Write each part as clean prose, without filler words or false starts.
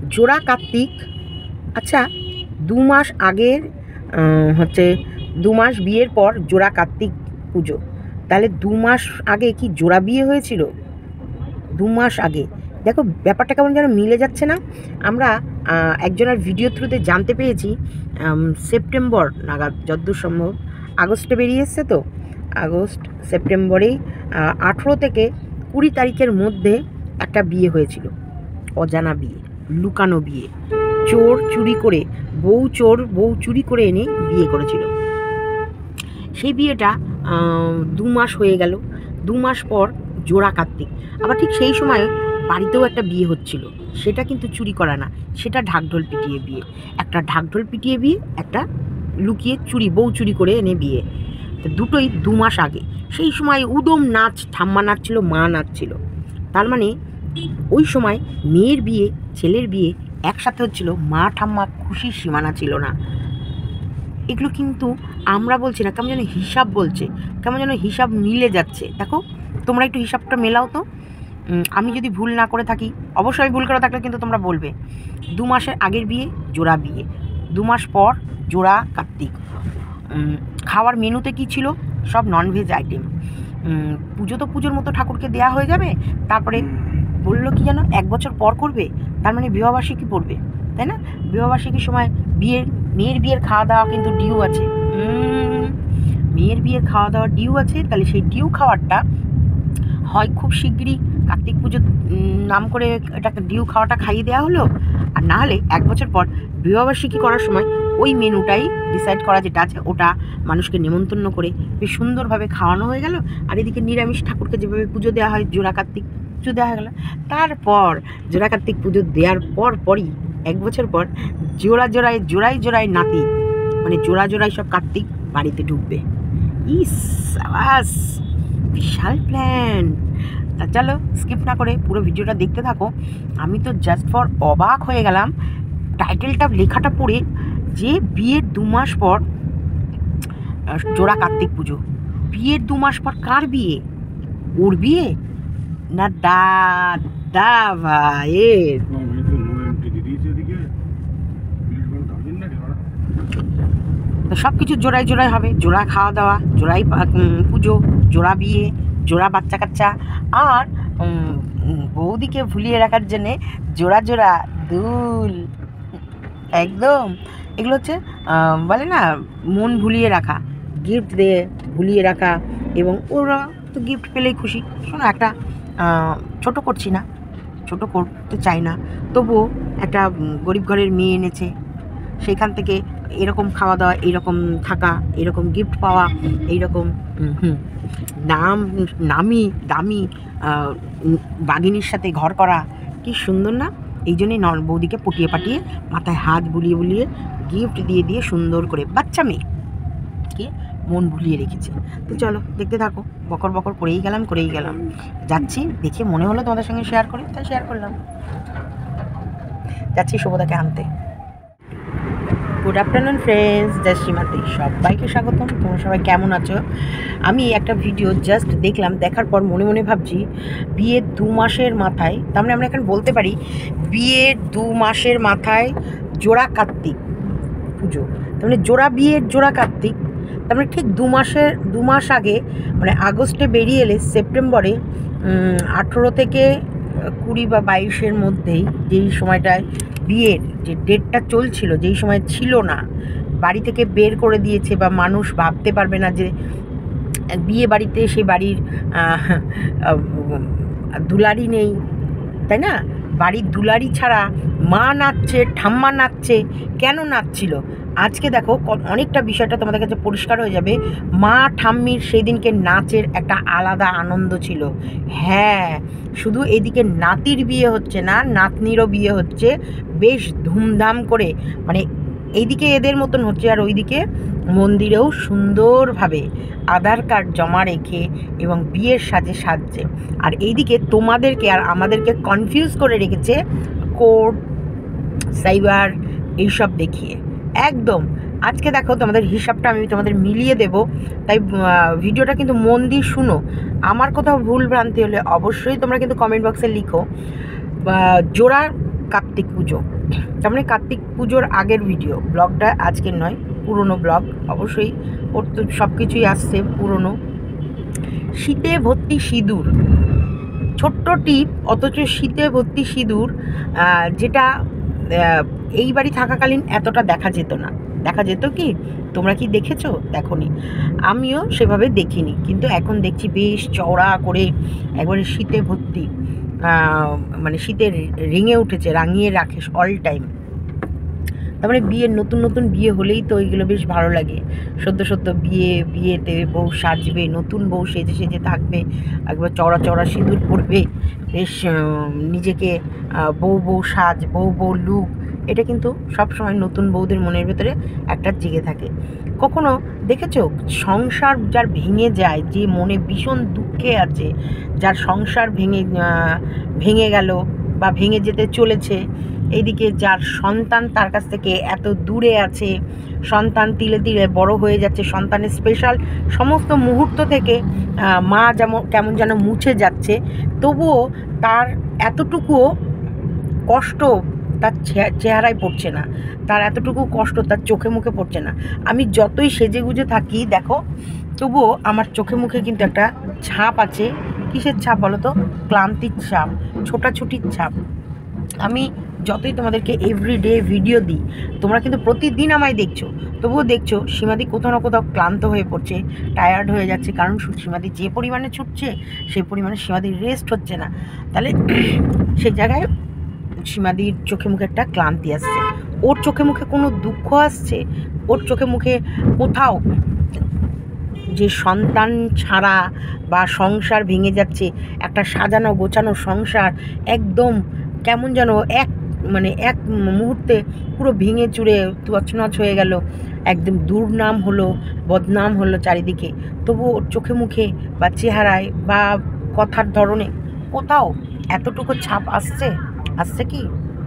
জোড়া কার্তিক। আচ্ছা, 2 মাস আগের হচ্ছে 2 মাস বিয়ের পর জোড়া কার্তিক পুজো, তাহলে 2 মাস আগে কি জোড়া বিয়ে হয়েছিল? 2 মাস আগে। দেখো ব্যাপারটা কেমন যেন মিলে যাচ্ছে না। আমরা একজনের ভিডিও থ্রুতে জানতে পেরেছি সেপ্টেম্বর নাগাদ, যতদূর সম্ভব আগস্টে বেরিয়ে এসছে, তো আগস্ট সেপ্টেম্বরেই 18 থেকে 20 তারিখের মধ্যে একটা বিয়ে হয়েছিল, অজানা বিয়ে, লুকানো বিয়ে। চোর চুরি করে, বউ চুরি করে এনে বিয়ে করেছিল। সেই বিয়েটা 2 মাস হয়ে গেল। 2 মাস পর জোড়া কার্তিক। আবার ঠিক সেই সময় বাড়িতেও একটা বিয়ে হচ্ছিল, সেটা কিন্তু চুরি করা না, সেটা ঢাকঢোল পিটিয়ে বিয়ে। একটা ঢাকঢোল পিটিয়ে বিয়ে, একটা লুকিয়ে বউ চুরি করে এনে বিয়ে। তো দুটোই 2 মাস আগে। সেই সময় উদম নাচ, ঠাম্মা নাচছিল, মা নাচছিল। তার মানে ওই সময় মেয়ের বিয়ে, ছেলের বিয়ে একসাথে হচ্ছিল, মা ঠাম্মা খুশির সীমানা ছিল না। এগুলো কিন্তু আমরা বলছি না, কেমন যেন হিসাব বলছে, কেমন যেন হিসাব মিলে যাচ্ছে। দেখো তোমরা একটু হিসাবটা মেলাও তো। আমি যদি ভুল না করে থাকি, অবশ্যই ভুল করে থাকলে কিন্তু তোমরা বলবে। 2 মাসের আগের বিয়ে জোড়া বিয়ে, 2 মাস পর জোড়া কার্তিক। খাওয়ার মেনুতে কি ছিল? সব ননভেজ আইটেম। পুজো তো পুজোর মতো ঠাকুরকে দেয়া হয়ে যাবে, তারপরে বললো কি যেন 1 বছর পর করবে, তার মানে বিবাহবার্ষিকী পড়বে, তাই না? বিবাহবার্ষিকীর সময় মেয়ের বিয়ের খাওয়া দাওয়া কিন্তু ডিউ আছে। মেয়ের বিয়ের খাওয়া দাওয়া ডিউ আছে, তাহলে সেই ডিউ খাওয়ারটা হয় খুব শিগগিরই কার্তিক পুজোর নাম করে এটাকে ডিউ খাওয়াটা খাইয়ে দেওয়া হলো, আর না হলে 1 বছর পর বিবাহবার্ষিকী করার সময় ওই মেনুটাই ডিসাইড করা যেটা আছে ওটা মানুষকে নেমন্তন্ন করে বেশ সুন্দরভাবে খাওয়ানো হয়ে গেল। আর এদিকে নিরামিষ ঠাকুরকে যেভাবে পুজো দেওয়া হয়, জোড়া কার্তিক পুজো দেওয়া হয়ে গেল। তারপর জোড়া কার্তিক পুজো দেওয়ার পরই 1 বছর পর জোড়ায় নাতি, মানে জোড়ায় সব কার্তিক বাড়িতে ঢুকবে। ইস সাবাস, বিশাল প্ল্যান। তা চলো স্কিপ না করে পুরো ভিডিওটা দেখতে থাকো। আমি তো জাস্ট ফর অবাক হয়ে গেলাম টাইটেলটা, লেখাটা পড়ে, যে বিয়ের 2 মাস পর জোড়া কার্তিক পুজো। বিয়ের 2 মাস পর কার বিয়ে? ওর বিয়ে না দাদা ভাইয়ের? সব কিছু জোড়ায় হবে, জোড়া খাওয়া দাওয়া, জোড়াই পুজো, জোড়া বিয়ে, জোড়া বাচ্চা কাচ্চা, আর বৌদিকে ভুলিয়ে রাখার জন্যে জোড়া দুল। একদম এগুলো হচ্ছে বলে না মন ভুলিয়ে রাখা, গিফট দিয়ে ভুলিয়ে রাখা, এবং ওরা তো গিফট পেলেই খুশি। শোনো, একটা ছোট করছি না, ছোট করতে চাই না, তবুও একটা গরিব ঘরের মেয়ে এনেছে, সেখান থেকে এরকম খাওয়া দাওয়া, এইরকম থাকা, এরকম গিফট পাওয়া, এইরকম দামি বাঘিনীর সাথে ঘর করা, কি সুন্দর না? এই জন্যই বৌদিকে পটিয়ে পাটিয়ে মাথায় হাত বুলিয়ে গিফট দিয়ে সুন্দর করে বাচ্চা মেয়েকে মন ভুলিয়ে রেখেছে। তো চলো দেখতে থাকো। বকর করেই গেলাম যাচ্ছি, দেখে মনে হলো তোমাদের সঙ্গে শেয়ার করি, তাই শেয়ার করলাম। যাচ্ছি শুভদাকে আনতে। গুড আফটারনুন ফ্রেন্ডস, জয় শ্রীমাতি, সবাইকে স্বাগতম। তোমরা সবাই কেমন আছো? আমি একটা ভিডিও জাস্ট দেখলাম, দেখার পর মনে ভাবছি বিয়ের 2 মাসের মাথায়, তার মানে আমরা এখন বলতে পারি বিয়ের 2 মাসের মাথায় জোড়া কার্তিক পুজো, তার মানে জোড়া কার্তিক, তার মানে ঠিক 2 মাস আগে, মানে আগস্টে বেরিয়ে এলে সেপ্টেম্বরে 18 থেকে 20 বা 22-এর মধ্যেই, যেই সময়টায় বিয়ের যে ডেটটা চলছিল, যেই সময় ছিল না, বাড়ি থেকে বের করে দিয়েছে, বা মানুষ ভাবতে পারবে না যে বিয়ে বাড়িতে সেই বাড়ির দুলারি নেই, তাই না? বাড়ির দুলারি ছাড়া মা নাচছে, ঠাম্মা নাচছে, কেন নাচছিল? আজকে দেখো অনেকটা বিষয়টা তোমাদের কাছে পরিষ্কার হয়ে যাবে। মা ঠাম্মির সেই দিনকে নাচের একটা আলাদা আনন্দ ছিল। হ্যাঁ, শুধু এদিকে নাতির বিয়ে হচ্ছে না, নাতনিরও বিয়ে হচ্ছে বেশ ধুমধাম করে, মানে এইদিকে এদের মতন হচ্ছে, আর ওইদিকে মন্দিরেও সুন্দরভাবে আধার কার্ড জমা রেখে এবং বিয়ের সাজছে। আর এইদিকে তোমাদেরকে আর আমাদেরকে কনফিউজ করে রেখেছে কোর্ট, সাইবার, এইসব দেখিয়ে। একদম আজকে দেখো তোমাদের হিসাবটা আমি তোমাদের মিলিয়ে দেব, তাই ভিডিওটা কিন্তু মন দিয়ে শুনো। আমার কোথাও ভুল ভ্রান্তি হলে অবশ্যই তোমরা কিন্তু কমেন্ট বক্সে লিখো। জোড়া কার্তিক পুজো, তার মানে কার্তিক পুজোর আগের ভিডিও, ব্লগটা আজকের নয়, পুরনো ব্লগ। অবশ্যই ওর তো সব কিছুই আসছে পুরনো। শীতে ভর্তি সিঁদুর, ছোট্ট টিপ, অথচ শীতে ভর্তি সিঁদুর, যেটা এই বাড়ি থাকাকালীন এতটা দেখা যেত না। দেখা যেত কি, তোমরা কি দেখেছো? দেখোনি, আমিও সেভাবে দেখিনি, কিন্তু এখন দেখছি বেশ চওড়া করে একবারে শীতে ভর্তি, মানে শীতে রেঙে উঠেছে, রাঙিয়ে রাখে অল টাইম। তার মানে বিয়ের নতুন নতুন বিয়ে হলেই তো এইগুলো বেশ ভালো লাগে। সদ্য সদ্য বিয়েতে বউ সাজবে, নতুন বউ সেজে সেজে থাকবে, একবার চওড়া চওড়া সিঁদুর পরবে, বেশ নিজেকে বউ বউ সাজ, বউ বউ লুক, এটা কিন্তু সবসময় নতুন বউদের মনের ভেতরে একটা জেগে থাকে। কখনো দেখেছো সংসার যার ভেঙে যায়, যে মনে ভীষণ দুঃখে আছে, যার সংসার ভেঙে গেল বা ভেঙে যেতে চলেছে, এইদিকে যার সন্তান তার কাছ থেকে এত দূরে আছে, সন্তান তিলে তিলে বড় হয়ে যাচ্ছে, সন্তানের স্পেশাল সমস্ত মুহূর্ত থেকে মা যেমন কেমন যেন মুছে যাচ্ছে, তবুও তার এতটুকুও কষ্ট তার চেহারায় পড়ছে না, তার এতটুকু কষ্ট তার চোখে মুখে পড়ছে না। আমি যতই সেজে গুজে থাকি দেখো, তবুও আমার চোখে মুখে কিন্তু একটা ছাপ আছে। কিসের ছাপ বলো তো? ক্লান্তির ছাপ, ছোটাছুটির ছাপ। আমি যতই তোমাদেরকে এভরিডে ভিডিও দিই, তোমরা কিন্তু প্রতিদিন আমায় দেখছো, তবুও দেখছো সীমাদি কোথাও না কোথাও ক্লান্ত হয়ে পড়ছে, টায়ার্ড হয়ে যাচ্ছে, কারণ সীমাদি যে পরিমাণে ছুটছে সেই পরিমাণে সীমাদির রেস্ট হচ্ছে না। তাহলে সেই জায়গায় সীমাদির চোখে মুখে একটা ক্লান্তি আসছে, ওর চোখে মুখে কোনো দুঃখ আসছে, ওর চোখে মুখে কোথাও যে সন্তান ছাড়া বা সংসার ভেঙে যাচ্ছে, একটা সাজানো গোছানো সংসার একদম কেমন যেন এক মুহূর্তে পুরো ভেঙে চুরে তছনছ হয়ে গেল, একদম দুর্নাম হলো, বদনাম হলো চারিদিকে, তবু ওর চোখে মুখে বা চেহারায় বা কথার ধরনে কোথাও এতটুকু ছাপ আসছে কি?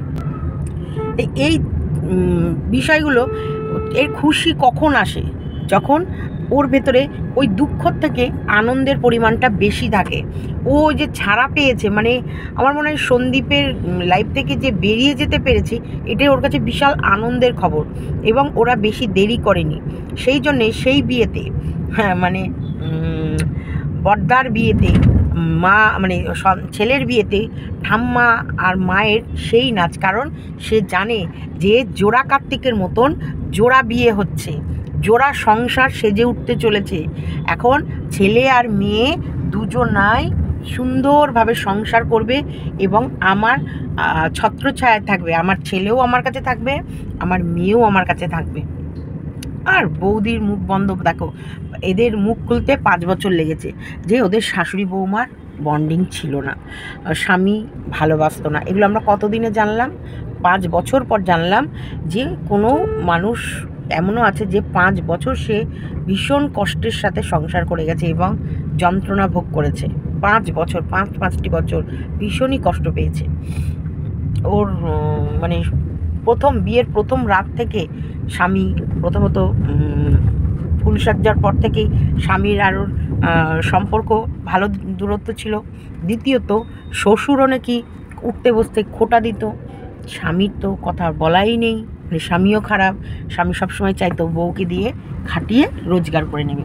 এই বিষয়গুলো, এর খুশি কখন আসে? যখন ওর ভেতরে ওই দুঃখ থেকে আনন্দের পরিমাণটা বেশি থাকে। ও যে ছাড়া পেয়েছে, মানে আমার মনে হয় সন্দীপের লাইফ থেকে যে বেরিয়ে যেতে পেরেছি, এটাই ওর কাছে বিশাল আনন্দের খবর। এবং ওরা বেশি দেরি করেনি, সেই জন্যে সেই বিয়েতে, হ্যাঁ মানে বড়দার বিয়েতে, মা মানে ছেলের বিয়েতে ঠাম্মা আর মায়ের সেই নাচ, কারণ সে জানে যে জোড়া কার্তিকের মতন জোড়া বিয়ে হচ্ছে, জোড়া সংসার সেজে উঠতে চলেছে। এখন ছেলে আর মেয়ে দুজনাই সুন্দরভাবে সংসার করবে এবং আমার ছত্রছায়ায় থাকবে। আমার ছেলেও আমার কাছে থাকবে, আমার মেয়েও আমার কাছে থাকবে। আর বৌদির মুখ বন্ধ, দেখো এদের মুখ খুলতে 5 বছর লেগেছে যে ওদের শাশুড়ি বৌমার বন্ডিং ছিল না, স্বামী ভালোবাসতো না। এগুলো আমরা কতদিনে জানলাম? 5 বছর পর জানলাম যে কোনো মানুষ এমনও আছে যে 5 বছর সে ভীষণ কষ্টের সাথে সংসার করে গেছে এবং যন্ত্রণা ভোগ করেছে। 5 বছর, 5টি বছর ভীষণই কষ্ট পেয়েছে। ওর মানে বিয়ের প্রথম রাত থেকে স্বামী, প্রথমত ফুলসজ্জার পর থেকেই স্বামীর আর ওর সম্পর্ক ভালো দূরত্ব ছিল। দ্বিতীয়ত শ্বশুরও নাকি উঠতে বসতে খোঁটা দিত, স্বামীর তো কথা বলাই নেই, মানে স্বামীও খারাপ, স্বামী সবসময় চাইতো বউকে দিয়ে খাটিয়ে রোজগার করে নেবে।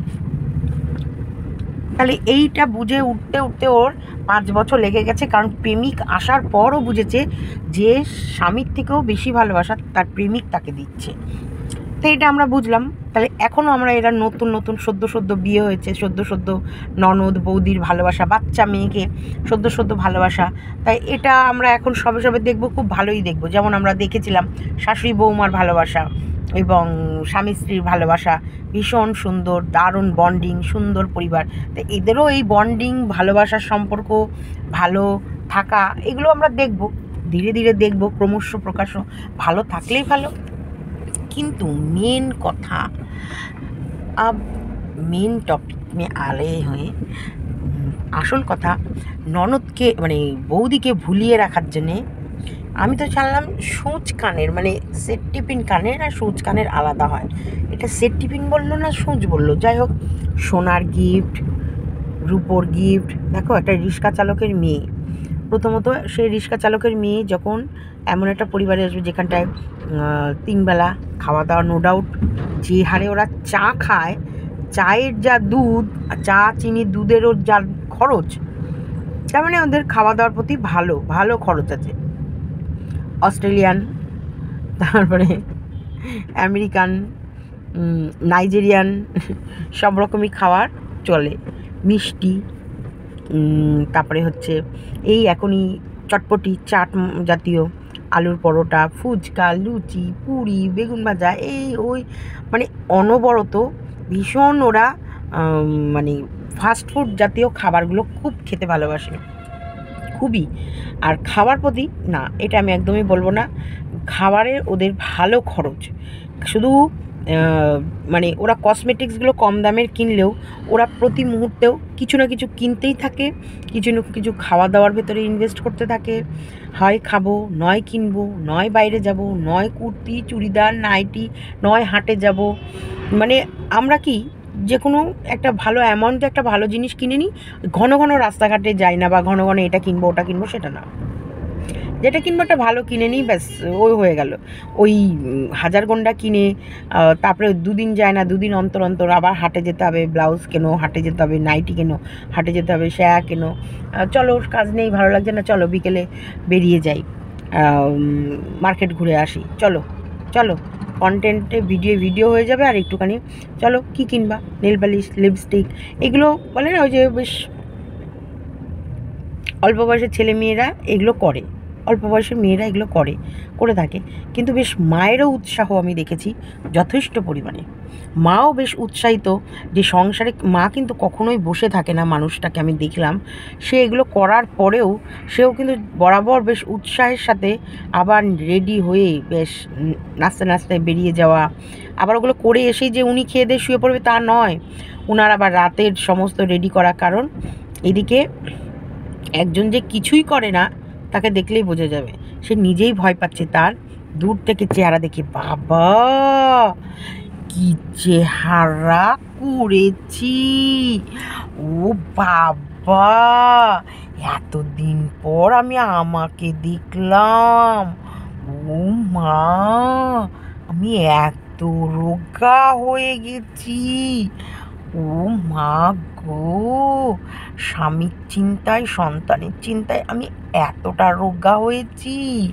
তাহলে এইটা বুঝে উঠতে উঠতে ওর 5 বছর লেগে গেছে, কারণ প্রেমিক আসার পরও বুঝেছে যে স্বামীর থেকেও বেশি ভালোবাসা তার প্রেমিক তাকে দিচ্ছে। তো এটা আমরা বুঝলাম। তাহলে এখনও আমরা এরা নতুন সদ্য বিয়ে হয়েছে, সদ্য ননদ বৌদির ভালোবাসা, বাচ্চা মেয়েকে সদ্য ভালোবাসা, তাই এটা আমরা এখন সবে দেখব, খুব ভালোই দেখব। যেমন আমরা দেখেছিলাম শাশুড়ি বৌমার ভালোবাসা এবং স্বামী স্ত্রীর ভালোবাসা, ভীষণ সুন্দর, দারুণ বন্ডিং, সুন্দর পরিবার। তো এদেরও এই বন্ডিং, ভালোবাসার সম্পর্ক, ভালো থাকা, এগুলো আমরা দেখব, ধীরে ধীরে দেখব, ক্রমশ প্রকাশ ভালো থাকলেই ভালো। কিন্তু মেন কথা, মেন টপিক মে আলে হয়ে আসল কথা, ননদকে মানে বৌদিকে ভুলিয়ে রাখার জন্যে আমি তো জানলাম সূচ কানের, মানে সেট টিফিন কানের আর সূচ কানের আলাদা হয়। এটা সেট টিফিন বললো না সূচ বললো, যাই হোক, সোনার গিফট, রূপোর গিফট। দেখো একটা রিক্সা চালকের মেয়ে, প্রথমত সেই রিক্সা চালকের মেয়ে যখন এমন একটা পরিবারে আসবে যেখানটায় 3 বেলা খাওয়া দাওয়া, নো ডাউট যে হারে ওরা চা খায়, চায়ের যা দুধ, চা চিনি দুধেরও যা খরচ, তার মানে ওদের খাওয়া দাওয়ার প্রতি ভালো ভালো খরচ আছে। অস্ট্রেলিয়ান, তারপরে আমেরিকান, নাইজেরিয়ান সব রকমই খাবার চলে, মিষ্টি, তারপরে হচ্ছে এই এখনই চটপটি চাট জাতীয়, আলুর পরোটা, ফুচকা, লুচি, পুরি, বেগুন ভাজা, এই ওই, মানে অনবরত ভীষণ ওরা মানে ফাস্টফুড জাতীয় খাবারগুলো খুব খেতে ভালোবাসে, খুবই। আর খাবার প্রতি না, এটা আমি একদমই বলবো না, খাবারের ওদের ভালো খরচ। শুধু মানে ওরা কসমেটিক্সগুলো কম দামের কিনলেও ওরা প্রতি মুহূর্তেও কিছু না কিছু কিনতেই থাকে, কিছু না কিছু খাওয়া দাওয়ার ভেতরে ইনভেস্ট করতে থাকে। হয় খাবো, নয় কিনবো, নয় বাইরে যাব, নয় কুর্তি চুড়িদার নাইটি, নয় হাটে যাব। মানে আমরা কি যে কোনো একটা ভালো অ্যামাউন্টে একটা ভালো জিনিস কিনে নিই, ঘন ঘন রাস্তাঘাটে যাই না, বা ঘন ঘন এটা কিনবো ওটা কিনবো, সেটা না। যেটা কিনবো একটা ভালো কিনে নিই, ব্যাস ওই হয়ে গেল। ওই হাজার গন্ডা কিনে তারপরে দুদিন যায় না, দুদিন অন্তর অন্তর আবার হাটে যেতে হবে, ব্লাউজ কেনো, হাটে যেতে হবে, নাইটি কেনো, হাটে যেতে হবে, শ্যায়া কেনো, চলো কাজ নেই, ভালো লাগছে না, চলো বিকেলে বেরিয়ে যাই, মার্কেট ঘুরে আসি, চলো চলো, কন্টেন্টে ভিডিও হয়ে যাবে, আর একটুখানি চলো কী কিনবা, নেল পালিশ, লিপস্টিক, এগুলো বলে না ওই যে বেশ অল্প বয়সের ছেলে মেয়েরা এগুলো করে, অল্প বয়সের মেয়েরা এগুলো করে থাকে। কিন্তু বেশ মায়েরও উৎসাহ আমি দেখেছি যথেষ্ট পরিমাণে, মাও বেশ উৎসাহিত যে সংসারে, মা কিন্তু কখনোই বসে থাকে না, মানুষটাকে আমি দেখলাম সে এগুলো করার পরেও সেও কিন্তু বরাবর বেশ উৎসাহের সাথে আবার রেডি হয়ে বেশ নাচতে নাচতে বেরিয়ে যাওয়া। আবার ওগুলো করে এসেই যে উনি খেয়ে দিয়ে শুয়ে পড়বে তা নয়, ওনার আবার রাতের সমস্ত রেডি করা, কারণ এদিকে একজন যে কিছুই করে না তাকে দেখলেই বোঝা যাবে সে নিজেই ভয় পাচ্ছে, তার দূর থেকে চেহারা দেখে, বাবা কি চেহারা করেছি, ও বাবা এতদিন পর আমি আমাকে দেখলাম, ও মা আমি এত রোগা হয়ে গেছি, ও মা গো স্বামীর চিন্তায়, সন্তানের চিন্তায় আমি এতটা রোগা হয়েছি,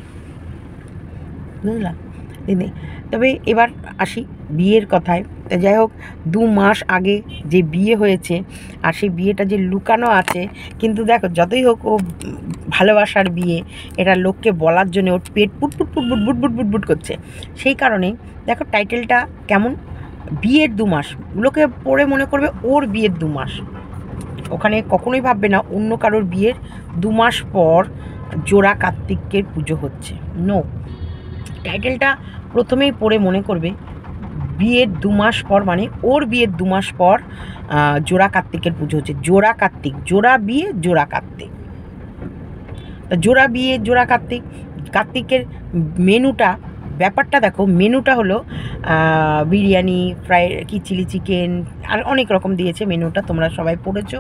বুঝলাম দিদি। তবে এবার আসি বিয়ের কথায়। তা যাই হোক, 2 মাস আগে যে বিয়ে হয়েছে, আর সেই বিয়েটা যে লুকানো আছে, কিন্তু দেখো যতই হোক ও ভালোবাসার বিয়ে, এটা লোককে বলার জন্য ওর পেট পুটপুট পুটপুট বুটবুট বুটবুট করছে। সেই কারণেই দেখো টাইটেলটা কেমন, বিয়ের 2 মাস, লোকে পড়ে মনে করবে ওর বিয়ের 2 মাস, ওখানে কখনোই ভাববে না অন্য কারোর বিয়ের 2 মাস পর জোড়া কার্তিকের পুজো হচ্ছে। নো, টাইটেলটা প্রথমেই পড়ে মনে করবে বিয়ের 2 মাস পর, মানে ওর বিয়ের 2 মাস পর জোড়া কার্তিকের পুজো হচ্ছে। জোড়া কার্তিক, জোড়া বিয়ে জোড়া কার্তিক, জোড়া বিয়ে জোড়া কার্তিক। কার্তিকের মেনুটা, ব্যাপারটা দেখো, মেনুটা হলো বিরিয়ানি, ফ্রাই কি চিলি চিকেন, আর অনেক রকম দিয়েছে মেনুটা, তোমরা সবাই পড়েছো,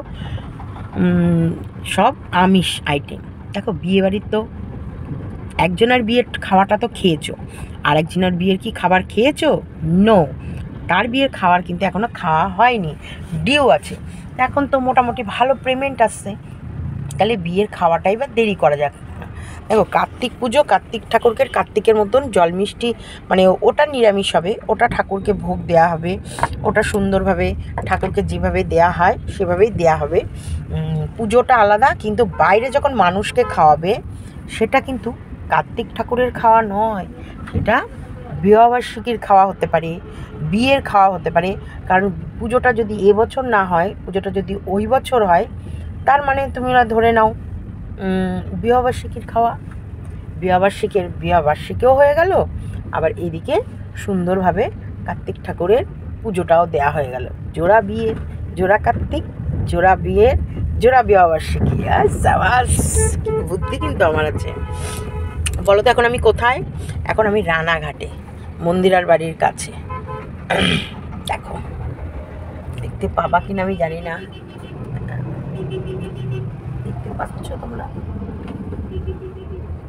সব আমিষ আইটেম। দেখো বিয়েবাড়ির তো একজনের বিয়ের খাওয়াটা তো খেয়েছো, আর একজনের বিয়ের কি খাবার খেয়েছো? নো, তার বিয়ের খাবার কিন্তু এখনও খাওয়া হয়নি, ডিউ আছে। এখন তো মোটামুটি ভালো পেমেন্ট আসছে, তাহলে বিয়ের খাওয়াটাই বা দেরি করা যাক। দেখো কার্তিক পুজো, কার্তিক ঠাকুরকে কার্তিকের মতন জল মিষ্টি, মানে ওটা নিরামিষ হবে, ওটা ঠাকুরকে ভোগ দেওয়া হবে, ওটা সুন্দরভাবে ঠাকুরকে যেভাবে দেয়া হয় সেভাবেই দেয়া হবে। পুজোটা আলাদা, কিন্তু বাইরে যখন মানুষকে খাওয়াবে সেটা কিন্তু কার্তিক ঠাকুরের খাওয়া নয়, সেটা বিবাহবার্ষিকীর খাওয়া হতে পারে, বিয়ের খাওয়া হতে পারে। কারণ পুজোটা যদি এবছর না হয়, পুজোটা যদি ওই বছর হয়, তার মানে তোমরা ধরে নাও বিবাহবার্ষিকীর খাওয়া, বিবাহবার্ষিকীও হয়ে গেল, আবার এদিকে সুন্দরভাবে কার্তিক ঠাকুরের পুজোটাও দেয়া হয়ে গেল। জোড়া বিয়ে জোড়া কার্তিক, জোড়া বিয়ে জোড়া বিবাহবার্ষিকী। সাবাস, বুদ্ধি কিন্তু আমার আছে। বলো তো এখন আমি কোথায়? এখন আমি রানাঘাটে, মন্দিরার বাড়ির কাছে। দেখো দেখতে পাবা কিনা আমি জানি না, দেখতে পাচ্ছ তোমরা?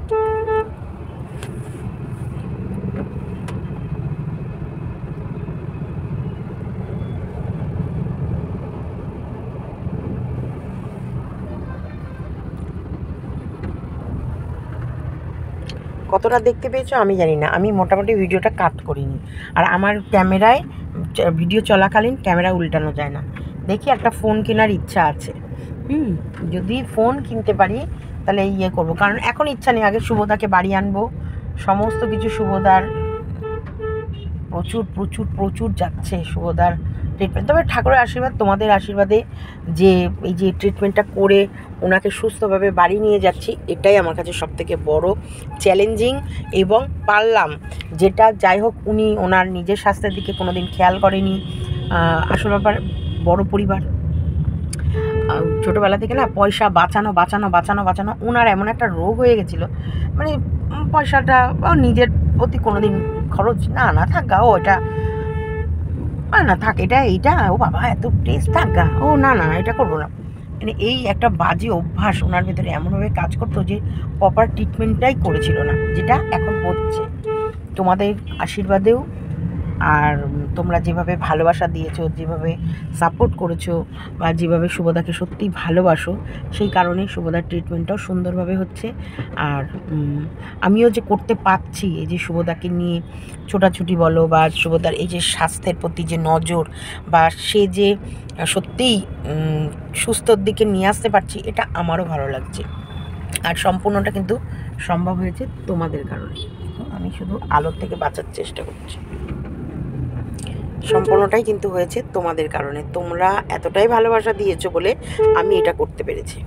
কতটা দেখতে পেয়েছো আমি জানি না, আমি মোটামুটি ভিডিওটা কাট করিনি। আর আমার ক্যামেরায় ভিডিও চলাকালীন ক্যামেরা উল্টানো যায় না। দেখি একটা ফোন কেনার ইচ্ছা আছে, যদি ফোন কিনতে পারি তাহলে ইয়ে করবো, কারণ এখন ইচ্ছা নেই। আগে শুভদাকে বাড়ি আনবো, সমস্ত কিছু শুভদার প্রচুর প্রচুর প্রচুর যাচ্ছে শুভদার ট্রিটমেন্ট। তবে ঠাকুরের আশীর্বাদ, তোমাদের আশীর্বাদে যে এই যে ট্রিটমেন্টটা করে ওনাকে সুস্থভাবে বাড়ি নিয়ে যাচ্ছি, এটাই আমার কাছে সবথেকে বড় চ্যালেঞ্জিং। এবং পারলাম, যেটা যাই হোক উনি ওনার নিজের স্বাস্থ্যের দিকে কোনো দিন খেয়াল করেনি। আসল ব্যাপার, বড় পরিবার, ছোটোবেলা থেকে না পয়সা বাঁচানো বাঁচানো বাঁচানো বাঁচানো, ওনার এমন একটা রোগ হয়ে গেছিলো, মানে পয়সাটা নিজের প্রতি কোনো দিন খরচ না থাক গা, ও এটা না থাক, এইটা ও বাবা এত টেস্ট থাক গা, ও না এটা করবো না, মানে এই একটা বাজে অভ্যাস ওনার ভেতরে এমনভাবে কাজ করতো যে প্রপার ট্রিটমেন্টটাই করেছিল না, যেটা এখন হচ্ছে তোমাদের আশীর্বাদেও। আর তোমরা যেভাবে ভালোবাসা দিয়েছো, যেভাবে সাপোর্ট করেছো, বা যেভাবে শুভদাকে সত্যিই ভালোবাসো, সেই কারণে শুভদার ট্রিটমেন্টটাও সুন্দরভাবে হচ্ছে। আর আমিও যে করতে পারছি, এই যে শুভদাকে নিয়ে ছোটাছুটি বলো, বা শুভদার এই যে স্বাস্থ্যের প্রতি যে নজর, বা সে যে সত্যিই সুস্থর দিকে নিয়ে আসতে পারছি, এটা আমারও ভালো লাগছে। আর সম্পূর্ণটা কিন্তু সম্ভব হয়েছে তোমাদের কারণে। আমি শুধু আলোর থেকে বাঁচার চেষ্টা করছি, সম্পূর্ণটাই কিন্তু হয়েছে তোমাদের কারণে। তোমরা এতটাই ভালোবাসা দিয়েছো বলে আমি এটা করতে পেরেছি।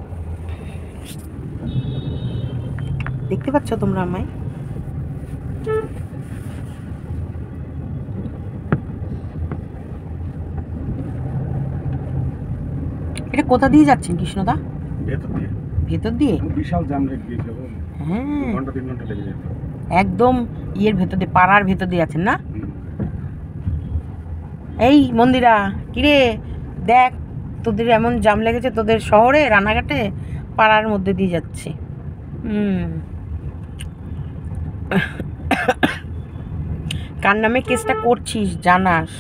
দেখতে পাচ্ছ তোমরা আমায়? এটা কোথা দিয়ে যাচ্ছেন কৃষ্ণদা? ভেতর দিয়ে? বিশাল জ্যাম লেগে গিয়েছিল। হ্যাঁ, 2 ঘন্টা 3 ঘন্টা লেগে যেত। একদম ইয়ের ভেতর দিয়ে, পাড়ার ভেতর দিয়ে আছেন না? এই মন্দিরা, কিরে দেখ, তোদের এমন জাম লেগেছে তোদের শহরে, রানাঘাটে, পাড়ার মধ্যে দিয়ে যাচ্ছে। কার নামে কেসটা করছিস জানাস?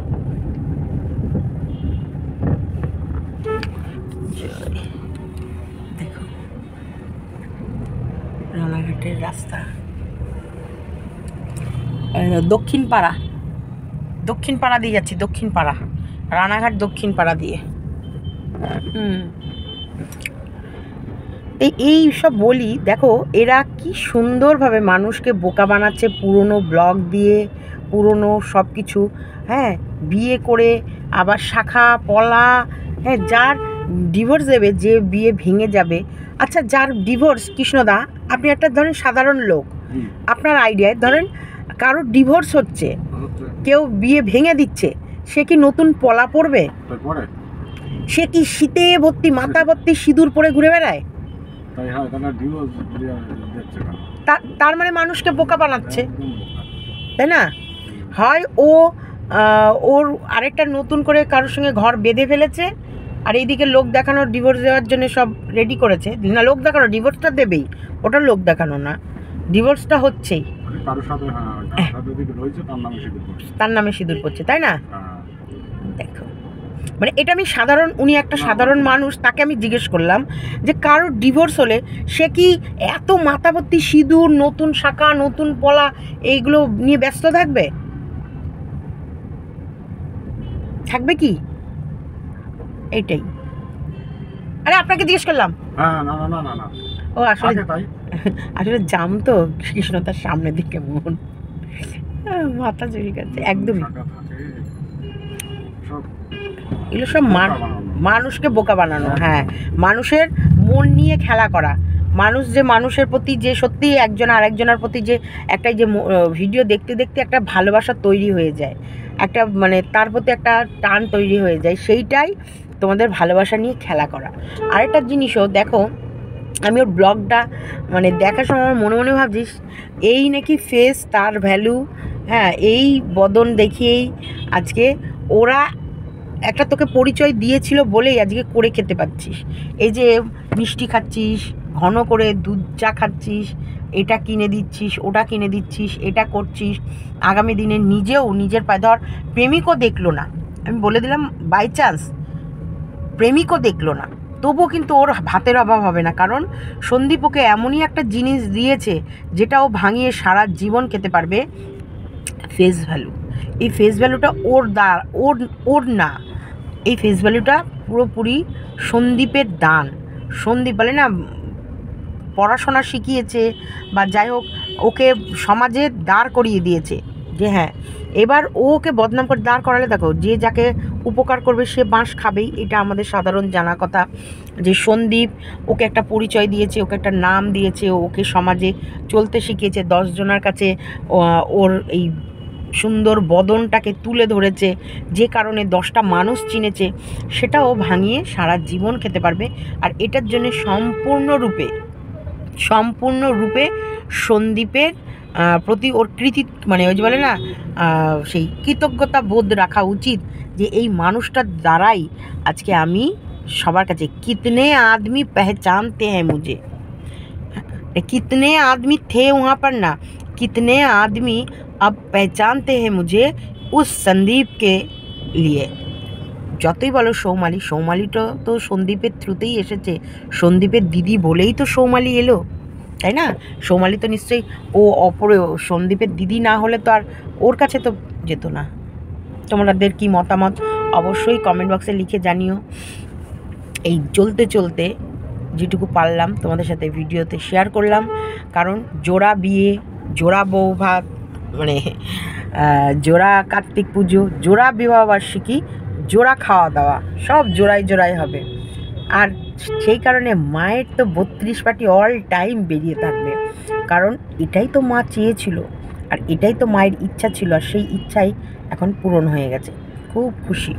দেখো রানাঘাটের রাস্তা, দক্ষিণ পাড়া দিয়ে যাচ্ছি, দক্ষিণ পাড়া, রানাঘাট দক্ষিণ পাড়া দিয়ে। এই সব বলি, দেখো এরা কি সুন্দরভাবে মানুষকে বোকা বানাচ্ছে, পুরনো ব্লগ দিয়ে, পুরনো সব কিছু, হ্যাঁ, বিয়ে করে আবার শাখা পলা, হ্যাঁ, যার ডিভোর্স দেবে, যে বিয়ে ভেঙে যাবে। আচ্ছা, যার ডিভোর্স, কৃষ্ণদা আপনি একটা ধরেন সাধারণ লোক, আপনার আইডিয়ায় ধরেন কারোর ডিভোর্স হচ্ছে, কেউ বিয়ে ভেঙে দিচ্ছে, সে কি নতুন পলা পরবে? সে কি শীতে ভর্তি, মাথা ভর্তি সিঁদুর পরে ঘুরে বেড়ায়? তার মানে মানুষকে বোকা বানাচ্ছে, তাই না? হয় ওর আরেকটা নতুন করে কারোর সঙ্গে ঘর বেঁধে ফেলেছে, আর এইদিকে লোক দেখানোর, ডিভোর্স দেওয়ার জন্য সব রেডি করেছে। না, লোক দেখানো, ডিভোর্সটা দেবেই, ওটা লোক দেখানো না, ডিভোর্সটা হচ্ছেই, তার নামে সিঁদুর পড়ছে, তাই না? দেখো, মানে এটা আমি সাধারণ, উনি একটা সাধারণ মানুষ, তাকে আমি জিজ্ঞেস করলাম যে কারোর ডিভোর্স হলে সে কি এত মাথাভর্তি সিঁদুর, নতুন শাখা, নতুন পলা, এইগুলো নিয়ে ব্যস্ত থাকবে কি? এইটাই, আরে আপনাকে জিজ্ঞেস করলাম। ও আসলে জাম তো কৃষ্ণ, তার সামনের দিকে মন, মাথা চুরি গেছে একদমই। এগুলো সব মানুষকে বোকা বানানো, হ্যাঁ, মানুষের মন নিয়ে খেলা করা। মানুষ যে মানুষের প্রতি যে সত্যি একজন আরেকজনের প্রতি যে একটা যে ভিডিও দেখতে দেখতে একটা ভালোবাসা তৈরি হয়ে যায়, একটা মানে তার প্রতি একটা টান তৈরি হয়ে যায়, সেইটাই তোমাদের ভালোবাসা নিয়ে খেলা করা। আরেকটা জিনিসও দেখো, আমি ওর ব্লগটা মানে দেখার সময় আমার মনে মনে ভাবছিস, এই নাকি ফেস তার ভ্যালু, হ্যাঁ, এই বদন দেখিয়েই আজকে ওরা একটা তোকে পরিচয় দিয়েছিল বলেই আজকে করে খেতে পাচ্ছিস, এই যে মিষ্টি খাচ্ছিস, ঘন করে দুধ চা খাচ্ছিস, এটা কিনে দিচ্ছিস, ওটা কিনে দিচ্ছিস, এটা করছিস, আগামী দিনে নিজেও নিজের পায়ে ধর প্রেমিকও দেখলো না, আমি বলে দিলাম বাই চান্স প্রেমিকও দেখলো না, তবুও কিন্তু ওর ভাতের অভাব হবে না, কারণ সন্দীপ ওকে এমনই একটা জিনিস দিয়েছে যেটা ও ভাঙিয়ে সারা জীবন খেতে পারবে, ফেস ভ্যালু। এই ফেস ভ্যালুটা ওর না, এই ফেস ভ্যালুটা পুরোপুরি সন্দীপের দান। সন্দীপ বলে না পড়াশোনা শিখিয়েছে বা যাই হোক ওকে সমাজে দাঁড় করিয়ে দিয়েছে যে হ্যাঁ এবার ওকে বদনাম করে দাঁড় করালে দেখো যে যাকে উপকার করবে সে বাঁশ খাবেই, এটা আমাদের সাধারণ জানা কথা। যে সন্দীপ ওকে একটা পরিচয় দিয়েছে, ওকে একটা নাম দিয়েছে, ওকে সমাজে চলতে শিখিয়েছে, 10 জনের কাছে ওর এই সুন্দর বদনটাকে তুলে ধরেছে, যে কারণে 10টা মানুষ চিনেছে, সেটাও ভাঙিয়ে সারা জীবন খেতে পারবে। আর এটার জন্য সম্পূর্ণরূপে সন্দীপের প্রতি ওর মানে ওই যে বলে না সেই কৃতজ্ঞতা বোধ রাখা উচিত যে এই মানুষটার দ্বারাই আজকে আমি সবার কাছে কিতনে আদমি পেহচানতে হ্যাঁ মুঝে, कितने आदमी थे वहाँ पर ना, कितने आदमी अब पहचानते हैं मुझे उस संदीप के लिए। যতই বলো সৌমালিটা তো সন্দীপের থ্রুতেই এসেছে, সন্দীপের দিদি বলেই তো সৌমালি এলো, তাই না? সৌমালি তো নিশ্চয়ই সন্দীপের দিদি না হলে তো আর ওর কাছে তো যেত না। তোমাদের কি মতামত অবশ্যই কমেন্ট বক্সে লিখে জানিও। এই চলতে যেটুকু পারলাম তোমাদের সাথে ভিডিওতে শেয়ার করলাম, কারণ জোড়া বিয়ে, জোড়া বউ ভাত, মানে জোড়া কার্তিক পুজো, জোড়া বিবাহবার্ষিকী, জোড়া খাওয়া দাওয়া সব জোড়ায় হবে। আর সেই কারণে মায়ের তো 32 পাটি অল টাইম বেরিয়ে থাকবে, কারণ এটাই তো মা চেয়েছিল আর এটাই তো মায়ের ইচ্ছা ছিল, আর সেই ইচ্ছাই এখন পূরণ হয়ে গেছে। খুব খুশি।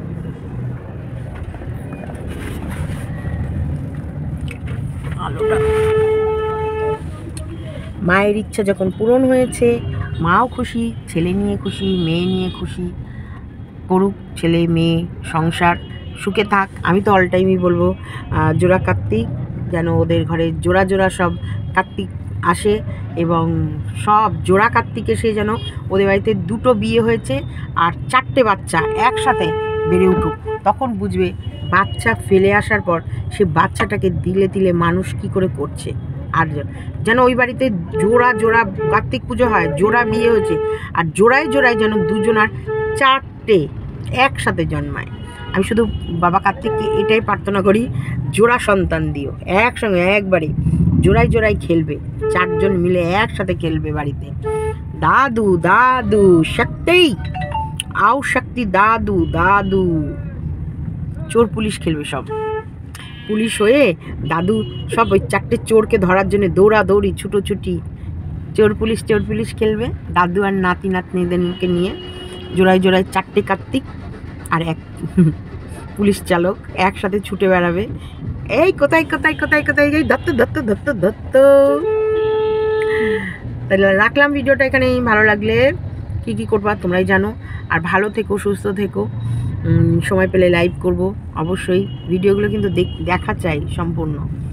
মায়ের ইচ্ছা যখন পূরণ হয়েছে, মাও খুশি, ছেলে নিয়ে খুশি, মেয়ে নিয়ে খুশি, করুক ছেলে মেয়ে সংসার সুখে থাক। আমি তো অল টাইমই বলবো জোড়া কার্তিক, যেন ওদের ঘরে জোড়া সব কার্তিক আসে, এবং সব জোড়া কার্তিক এসে যেন ওদের বাড়িতে 2টো বিয়ে হয়েছে আর 4টে বাচ্চা একসাথে বেড়ে উঠুক, তখন বুঝবে বাচ্চা ফেলে আসার পর সে বাচ্চাটাকে দিলে মানুষ কি করে করছে। আর যেন ওই বাড়িতে জোড়া কার্তিক পুজো হয়, জোড়া বিয়ে হয়েছে, আর জোড়ায় যেন 2জনার 4টে একসাথে জন্মায়। আমি শুধু বাবা কার্তিককে এটাই প্রার্থনা করি, জোড়া সন্তান দিও, একসঙ্গে একবারে জোড়ায় খেলবে, 4জন মিলে একসাথে খেলবে বাড়িতে। দাদু শক্তি আও শক্তি, দাদু চোর পুলিশ খেলবে, সব পুলিশ হয়ে দাদু সব ওই 4টে চোরকে ধরার জন্য দৌড়াদৌড়ি ছুটোছুটি, চোর পুলিশ খেলবে দাদু আর নাতনিদেরকে নিয়ে। জোড়ায় 4টে কার্তিক আর এক পুলিশ চালক একসাথে ছুটে বেড়াবে, এই কোথায় এই ধত্ত। তাহলে রাখলাম ভিডিওটা এখানেই। ভালো লাগলে কি করবা তোমরাই জানো, আর ভালো থেকো, সুস্থ থেকো। সময় পেলে লাইভ করব অবশ্যই, ভিডিওগুলো কিন্তু দেখা চাই সম্পূর্ণ।